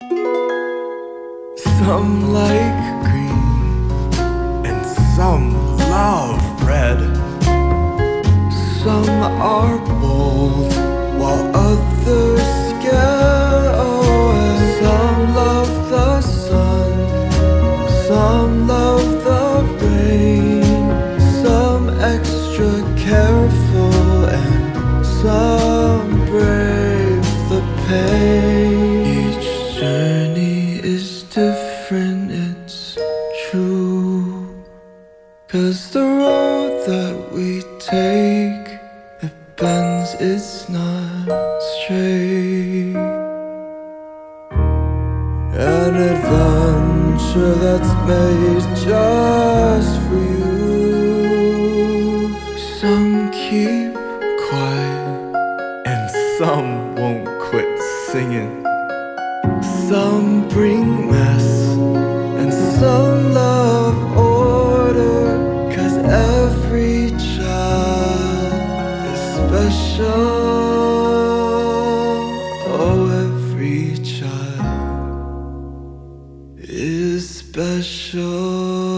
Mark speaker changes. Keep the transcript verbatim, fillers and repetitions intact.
Speaker 1: Some like green and some love red. Some are bold while others scare away. Some love the sun, some love the rain. Some extra careful and some brave the pain. Each journey is different, it's true. 'Cause the road that we take, it bends, it's not straight. An adventure that's made just for you. Some keep quiet and some won't quit singing. Some bring mess and some love order. 'Cause every child is special. Oh, every child is special.